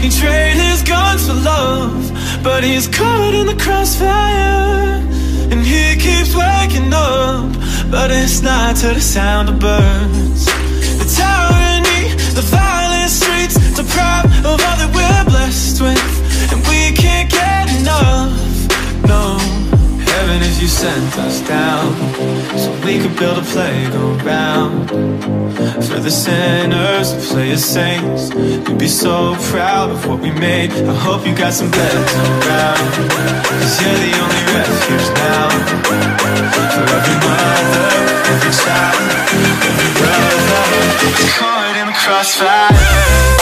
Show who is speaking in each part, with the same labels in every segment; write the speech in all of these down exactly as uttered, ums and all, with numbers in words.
Speaker 1: He traded his guns for love, but he's caught in the crossfire. And he keeps waking up, but it's not to the sound of birds. The tyranny, the violent streets, deprived of all that we're blessed with, and we can't get enough, no. Heaven if you sent us down, so we could build a playground for the sinners to play as saints. You'd be so proud of what we made. I hope you got some beds around, cause you're the only refuge now, for every mother, every child, every brother caught in the crossfire.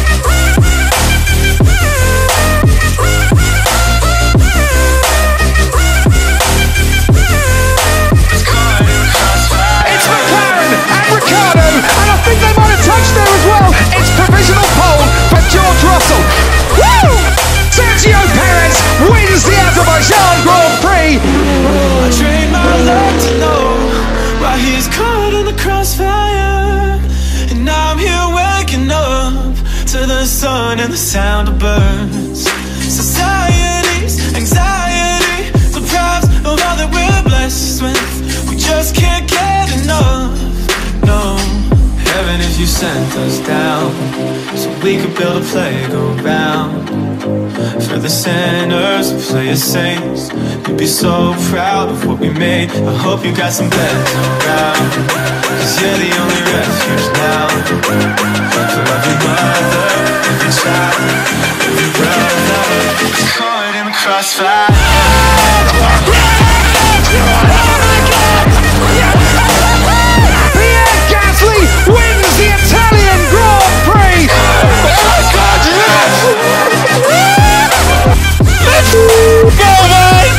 Speaker 2: And I think they might have touched there as well. It's provisional pole for George Russell. Woo! Sergio Perez wins the Azerbaijan Grand Prix.
Speaker 1: I train my luck to know why he's caught in the crossfire, and I'm here waking up to the sun and the sound of birds. Society's anxiety deprives of all that we're blessed with. We just can't get enough, no. Heaven if you sent us down, so we could build a playground for the sinners who play as saints. You'd be so proud of what we made. I hope you got some beds around, cause you're the only refuge now, for every mother, every child, every brother caught in the crossfire.
Speaker 2: Wins the Italian Grand Prix! Oh God, yes! Let's go, mate!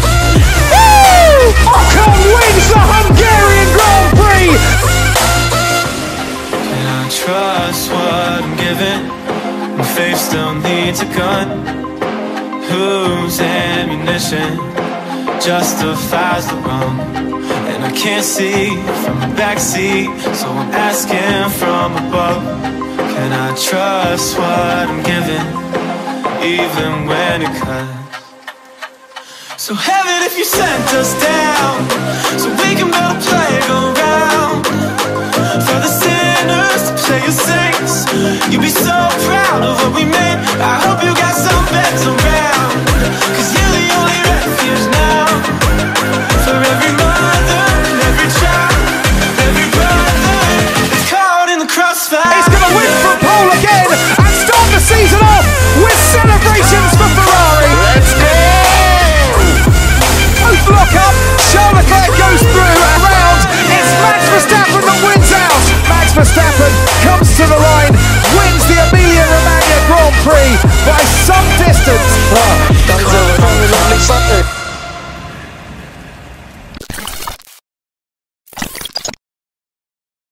Speaker 2: Ocon wins the Hungarian Grand Prix!
Speaker 1: Can I trust what I'm given? My faith still needs a gun. Whose ammunition justifies the wrong? And I can't see from the backseat, so I'm asking from above. Can I trust what I'm given, even when it cuts? So heaven if you sent us down, so we can build a playground for the sinners to play as saints. You'd be so proud of what we made. I hope you got some beds around,